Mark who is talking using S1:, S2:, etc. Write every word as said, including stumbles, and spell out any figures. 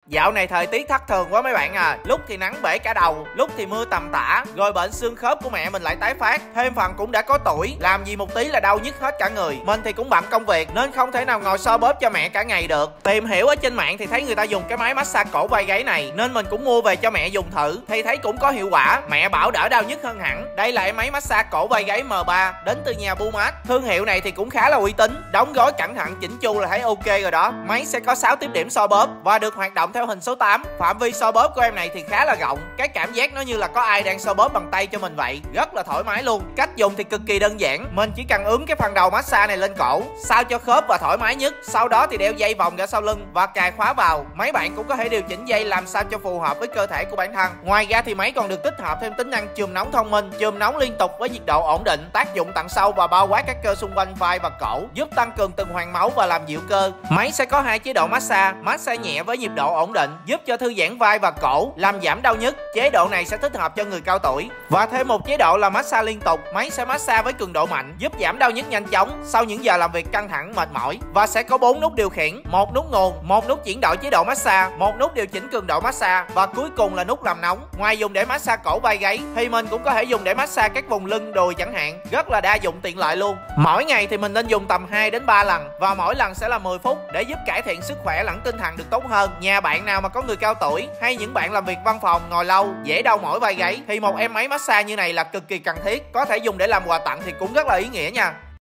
S1: Dạo này thời tiết thất thường quá mấy bạn à, lúc thì nắng bể cả đầu, lúc thì mưa tầm tã, rồi bệnh xương khớp của mẹ mình lại tái phát, thêm phần cũng đã có tuổi, làm gì một tí là đau nhức hết cả người. Mình thì cũng bận công việc nên không thể nào ngồi xoa bóp cho mẹ cả ngày được. Tìm hiểu ở trên mạng thì thấy người ta dùng cái máy massage cổ vai gáy này nên mình cũng mua về cho mẹ dùng thử, thì thấy cũng có hiệu quả, mẹ bảo đỡ đau nhức hơn hẳn. Đây là máy massage cổ vai gáy M ba đến từ nhà Bumat. Thương hiệu này thì cũng khá là uy tín, đóng gói cẩn thận chỉnh chu là thấy ok rồi đó. Máy sẽ có sáu tiếp điểm xoa bóp và được hoạt động theo hình số tám. Phạm vi xoa bóp của em này thì khá là rộng, cái cảm giác nó như là có ai đang xoa bóp bằng tay cho mình vậy, rất là thoải mái luôn. Cách dùng thì cực kỳ đơn giản, mình chỉ cần ướm cái phần đầu massage này lên cổ sao cho khớp và thoải mái nhất, sau đó thì đeo dây vòng ra sau lưng và cài khóa vào. Mấy bạn cũng có thể điều chỉnh dây làm sao cho phù hợp với cơ thể của bản thân. Ngoài ra thì máy còn được tích hợp thêm tính năng chườm nóng thông minh, chườm nóng liên tục với nhiệt độ ổn định, tác dụng tận sâu và bao quát các cơ xung quanh vai và cổ, giúp tăng cường tuần hoàn máu và làm dịu cơ. Máy sẽ có hai chế độ massage, massage nhẹ với nhịp độ ổn định, giúp cho thư giãn vai và cổ, làm giảm đau nhức. Chế độ này sẽ thích hợp cho người cao tuổi. Và thêm một chế độ là massage liên tục, máy sẽ massage với cường độ mạnh, giúp giảm đau nhức nhanh chóng sau những giờ làm việc căng thẳng mệt mỏi. Và sẽ có bốn nút điều khiển, một nút nguồn, một nút chuyển đổi chế độ massage, một nút điều chỉnh cường độ massage và cuối cùng là nút làm nóng. Ngoài dùng để massage cổ vai gáy thì mình cũng có thể dùng để massage các vùng lưng đùi chẳng hạn, rất là đa dụng tiện lợi luôn. Mỗi ngày thì mình nên dùng tầm hai đến ba lần và mỗi lần sẽ là mười phút để giúp cải thiện sức khỏe lẫn tinh thần được tốt hơn. Nhà bạn nào mà có người cao tuổi hay những bạn làm việc văn phòng ngồi lâu dễ đau mỏi vai gáy thì một em máy massage như này là cực kỳ cần thiết, có thể dùng để làm quà tặng thì cũng rất là ý nghĩa nha.